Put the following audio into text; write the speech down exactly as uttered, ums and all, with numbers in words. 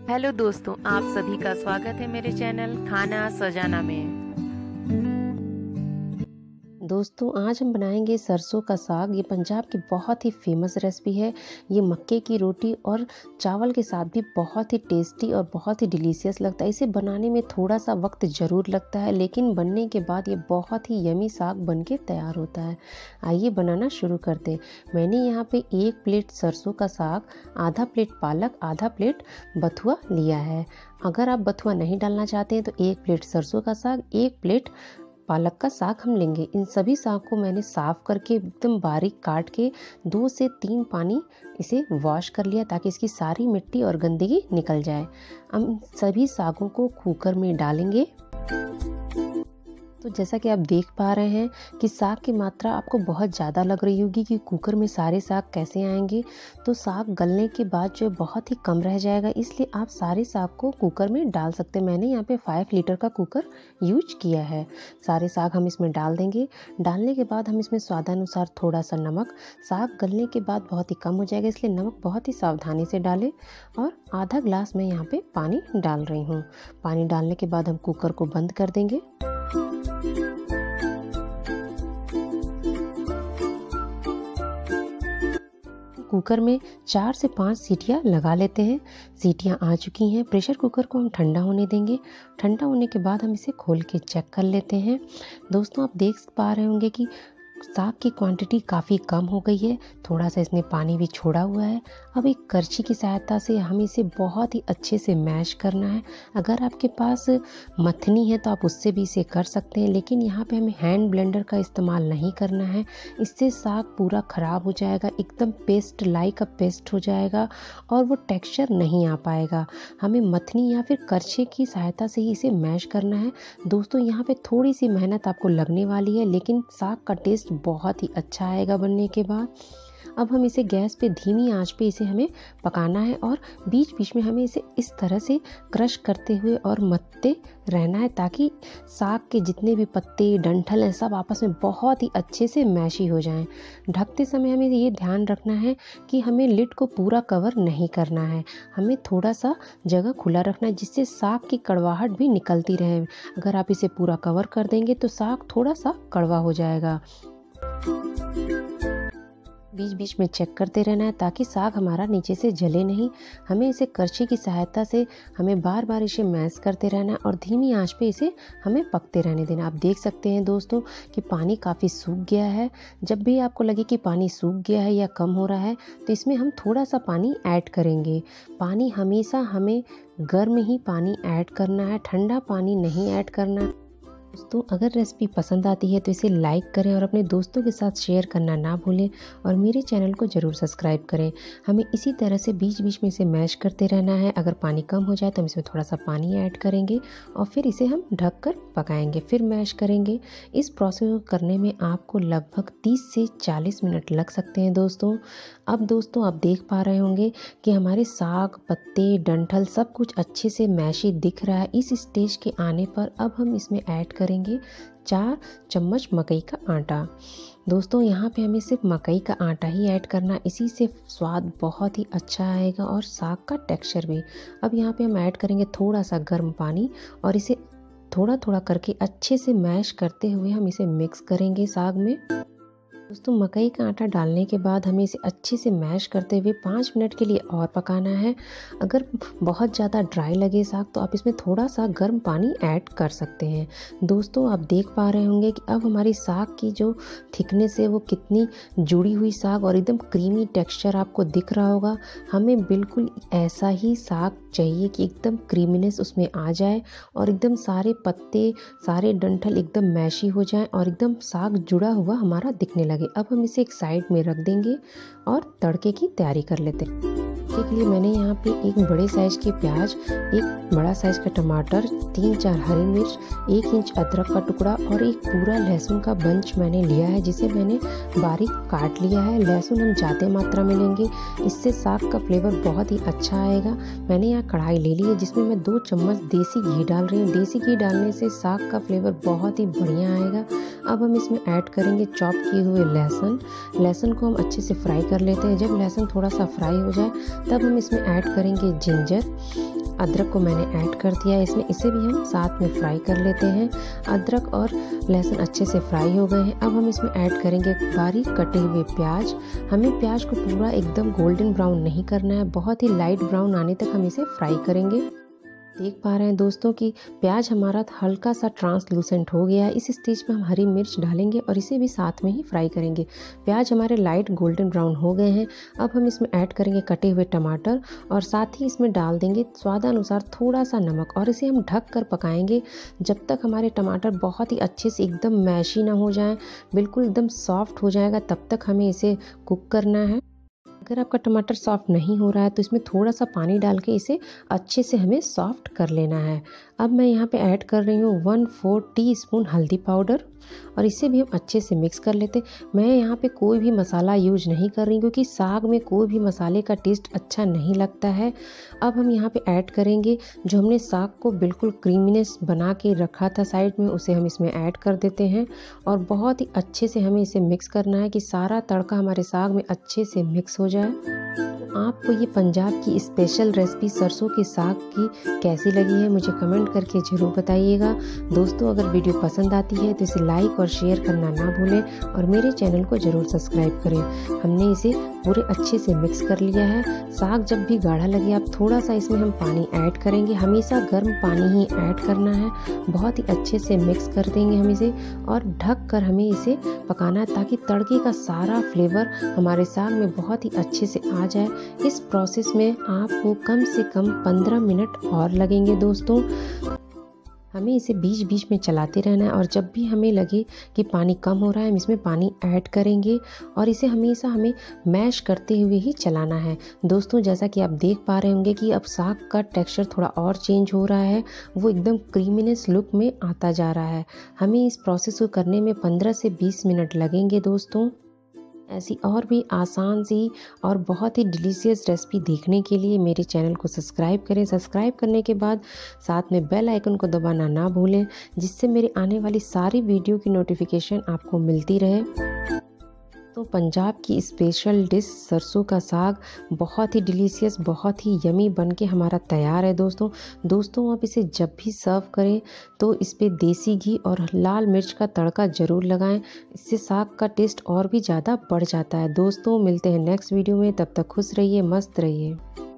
Hello दोस्तों, आप सभी का स्वागत है मेरे चैनल खाना सजाना में। दोस्तों आज हम बनाएंगे सरसों का साग। ये पंजाब की बहुत ही फेमस रेसिपी है। ये मक्के की रोटी और चावल के साथ भी बहुत ही टेस्टी और बहुत ही डिलीशियस लगता है। इसे बनाने में थोड़ा सा वक्त ज़रूर लगता है, लेकिन बनने के बाद ये बहुत ही यमी साग बनके तैयार होता है। आइए बनाना शुरू करते हैं। मैंने यहाँ पे एक प्लेट सरसों का साग, आधा प्लेट पालक, आधा प्लेट बथुआ लिया है। अगर आप बथुआ नहीं डालना चाहते हैं तो एक प्लेट सरसों का साग, एक प्लेट पालक का साग हम लेंगे। इन सभी साग को मैंने साफ करके एकदम बारीक काट के दो से तीन पानी इसे वॉश कर लिया, ताकि इसकी सारी मिट्टी और गंदगी निकल जाए। हम सभी सागों को कुकर में डालेंगे। तो जैसा कि आप देख पा रहे हैं कि साग की मात्रा आपको बहुत ज़्यादा लग रही होगी कि कुकर में सारे साग कैसे आएंगे। तो साग गलने के बाद जो बहुत ही कम रह जाएगा, इसलिए आप सारे साग को कुकर में डाल सकते हैं। मैंने यहाँ पे फाइव लीटर का कुकर यूज किया है। सारे साग हम इसमें डाल देंगे। डालने के बाद हम इसमें स्वादानुसार थोड़ा सा नमक, साग गलने के बाद बहुत ही कम हो जाएगा, इसलिए नमक बहुत ही सावधानी से डालें। और आधा ग्लास मैं यहाँ पे पानी डाल रही हूँ। पानी डालने के बाद हम कुकर को बंद कर देंगे। कुकर में चार से पाँच सीटियां लगा लेते हैं। सीटियां आ चुकी हैं। प्रेशर कुकर को हम ठंडा होने देंगे। ठंडा होने के बाद हम इसे खोल के चेक कर लेते हैं। दोस्तों आप देख पा रहे होंगे कि साग की क्वांटिटी काफ़ी कम हो गई है। थोड़ा सा इसने पानी भी छोड़ा हुआ है। अब एक करछी की सहायता से हमें इसे बहुत ही अच्छे से मैश करना है। अगर आपके पास मथनी है तो आप उससे भी इसे कर सकते हैं, लेकिन यहाँ पे हमें हैंड ब्लेंडर का इस्तेमाल नहीं करना है। इससे साग पूरा ख़राब हो जाएगा, एकदम पेस्ट लाइक अ पेस्ट हो जाएगा और वो टेक्स्चर नहीं आ पाएगा। हमें मथनी या फिर करछी की सहायता से ही इसे मैश करना है। दोस्तों यहाँ पे थोड़ी सी मेहनत आपको लगने वाली है, लेकिन साग का टेस्ट बहुत ही अच्छा आएगा बनने के बाद। अब हम इसे गैस पे धीमी आंच पे इसे हमें पकाना है और बीच बीच में हमें इसे इस तरह से क्रश करते हुए और मथते रहना है, ताकि साग के जितने भी पत्ते डंठल हैं सब आपस में बहुत ही अच्छे से मैशी हो जाएं। ढकते समय हमें ये ध्यान रखना है कि हमें लिड को पूरा कवर नहीं करना है। हमें थोड़ा सा जगह खुला रखना है, जिससे साग की कड़वाहट भी निकलती रहे। अगर आप इसे पूरा कवर कर देंगे तो साग थोड़ा सा कड़वा हो जाएगा। बीच बीच में चेक करते रहना है ताकि साग हमारा नीचे से जले नहीं। हमें इसे करछी की सहायता से हमें बार बार इसे मैश करते रहना है और धीमी आंच पे इसे हमें पकते रहने देना। आप देख सकते हैं दोस्तों कि पानी काफ़ी सूख गया है। जब भी आपको लगे कि पानी सूख गया है या कम हो रहा है तो इसमें हम थोड़ा सा पानी ऐड करेंगे। पानी हमेशा हमें गर्म ही पानी ऐड करना है, ठंडा पानी नहीं ऐड करना है। दोस्तों अगर रेसिपी पसंद आती है तो इसे लाइक करें और अपने दोस्तों के साथ शेयर करना ना भूलें, और मेरे चैनल को ज़रूर सब्सक्राइब करें। हमें इसी तरह से बीच बीच में इसे मैश करते रहना है। अगर पानी कम हो जाए तो हम इसमें थोड़ा सा पानी ऐड करेंगे और फिर इसे हम ढक कर पकाएंगे, फिर मैश करेंगे। इस प्रोसेस को करने में आपको लगभग तीस से चालीस मिनट लग सकते हैं दोस्तों। अब दोस्तों आप देख पा रहे होंगे कि हमारे साग, पत्ते, डंठल सब कुछ अच्छे से मैशी दिख रहा है। इस स्टेज के आने पर अब हम इसमें ऐड करेंगे चार चम्मच मकई का आटा। दोस्तों यहाँ पे हमें सिर्फ मकई का आटा ही ऐड करना, इसी से स्वाद बहुत ही अच्छा आएगा और साग का टेक्सचर भी। अब यहाँ पे हम ऐड करेंगे थोड़ा सा गर्म पानी और इसे थोड़ा थोड़ा करके अच्छे से मैश करते हुए हम इसे मिक्स करेंगे साग में। दोस्तों मकई का आटा डालने के बाद हमें इसे अच्छे से मैश करते हुए पाँच मिनट के लिए और पकाना है। अगर बहुत ज़्यादा ड्राई लगे साग तो आप इसमें थोड़ा सा गर्म पानी ऐड कर सकते हैं। दोस्तों आप देख पा रहे होंगे कि अब हमारी साग की जो थिकनेस है वो कितनी जुड़ी हुई साग और एकदम क्रीमी टेक्सचर आपको दिख रहा होगा। हमें बिल्कुल ऐसा ही साग चाहिए कि एकदम क्रीमीनेस उसमें आ जाए और एकदम सारे पत्ते, सारे डंठल एकदम मैशी हो जाएं और एकदम साग जुड़ा हुआ हमारा दिखने लगे। अब हम इसे एक साइड में रख देंगे और तड़के की तैयारी कर लेते हैं। इसके लिए मैंने यहाँ पे एक बड़े साइज के प्याज, एक बड़ा साइज का टमाटर, तीन चार हरी मिर्च, एक इंच अदरक का टुकड़ा और एक पूरा लहसुन का बंच मैंने लिया है, जिसे मैंने बारीक काट लिया है। लहसुन हम ज़्यादा मात्रा में लेंगे, इससे साग का फ्लेवर बहुत ही अच्छा आएगा। मैंने यहाँ कढ़ाई ले ली है जिसमें मैं दो चम्मच देसी घी डाल रही हूँ। देसी घी डालने से साग का फ्लेवर बहुत ही बढ़िया आएगा। अब हम इसमें ऐड करेंगे चॉप किए हुए लहसुन। लहसुन को हम अच्छे से फ्राई कर लेते हैं। जब लहसुन थोड़ा सा फ्राई हो जाए तब हम इसमें ऐड करेंगे जिंजर। अदरक को मैंने ऐड कर दिया है इसमें, इसे भी हम साथ में फ्राई कर लेते हैं। अदरक और लहसुन अच्छे से फ्राई हो गए हैं। अब हम इसमें ऐड करेंगे बारीक कटे हुए प्याज। हमें प्याज को पूरा एकदम गोल्डन ब्राउन नहीं करना है, बहुत ही लाइट ब्राउन आने तक हम इसे फ्राई करेंगे। देख पा रहे हैं दोस्तों कि प्याज हमारा हल्का सा ट्रांसलूसेंट हो गया है। इस स्टेज पे हम हरी मिर्च डालेंगे और इसे भी साथ में ही फ्राई करेंगे। प्याज हमारे लाइट गोल्डन ब्राउन हो गए हैं। अब हम इसमें ऐड करेंगे कटे हुए टमाटर और साथ ही इसमें डाल देंगे स्वादानुसार थोड़ा सा नमक और इसे हम ढक कर पकाएंगे जब तक हमारे टमाटर बहुत ही अच्छे से एकदम मैशी ना हो जाएं, बिल्कुल एकदम सॉफ्ट हो जाएगा तब तक हमें इसे कुक करना है। अगर आपका टमाटर सॉफ्ट नहीं हो रहा है तो इसमें थोड़ा सा पानी डाल के इसे अच्छे से हमें सॉफ्ट कर लेना है। अब मैं यहाँ पे ऐड कर रही हूँ वन फोर टी स्पून हल्दी पाउडर और इसे भी हम अच्छे से मिक्स कर लेते। मैं यहाँ पे कोई भी मसाला यूज नहीं कर रही क्योंकि साग में कोई भी मसाले का टेस्ट अच्छा नहीं लगता है। अब हम यहाँ पे ऐड करेंगे जो हमने साग को बिल्कुल क्रीमीनेस बना के रखा था साइड में, उसे हम इसमें ऐड कर देते हैं और बहुत ही अच्छे से हमें इसे मिक्स करना है कि सारा तड़का हमारे साग में अच्छे से मिक्स हो जाए। आपको ये पंजाब की स्पेशल रेसिपी सरसों के साग की कैसी लगी है मुझे कमेंट करके ज़रूर बताइएगा। दोस्तों अगर वीडियो पसंद आती है तो इसे लाइक और शेयर करना ना भूलें और मेरे चैनल को ज़रूर सब्सक्राइब करें। हमने इसे पूरे अच्छे से मिक्स कर लिया है। साग जब भी गाढ़ा लगे आप थोड़ा सा इसमें हम पानी ऐड करेंगे, हमेशा गर्म पानी ही ऐड करना है। बहुत ही अच्छे से मिक्स कर देंगे हम इसे और ढक कर हमें इसे पकाना है ताकि तड़के का सारा फ्लेवर हमारे साग में बहुत ही अच्छे से आ जाए। इस प्रोसेस में आपको कम से कम पंद्रह मिनट और लगेंगे दोस्तों। हमें इसे बीच बीच में चलाते रहना है और जब भी हमें लगे कि पानी कम हो रहा है हम इसमें पानी ऐड करेंगे और इसे हमेशा हमें मैश करते हुए ही चलाना है। दोस्तों जैसा कि आप देख पा रहे होंगे कि अब साग का टेक्सचर थोड़ा और चेंज हो रहा है, वो एकदम क्रीमीनेस लुक में आता जा रहा है। हमें इस प्रोसेस को करने में पंद्रह से बीस मिनट लगेंगे दोस्तों। ऐसी और भी आसान सी और बहुत ही डिलीशियस रेसिपी देखने के लिए मेरे चैनल को सब्सक्राइब करें। सब्सक्राइब करने के बाद साथ में बेल आइकन को दबाना ना भूलें जिससे मेरे आने वाली सारी वीडियो की नोटिफिकेशन आपको मिलती रहे। तो पंजाब की स्पेशल डिश सरसों का साग बहुत ही डिलीशियस, बहुत ही यमी बनके हमारा तैयार है दोस्तों। दोस्तों आप इसे जब भी सर्व करें तो इस पे देसी घी और लाल मिर्च का तड़का ज़रूर लगाएं, इससे साग का टेस्ट और भी ज़्यादा बढ़ जाता है। दोस्तों मिलते हैं नेक्स्ट वीडियो में, तब तक खुश रहिए, मस्त रहिए।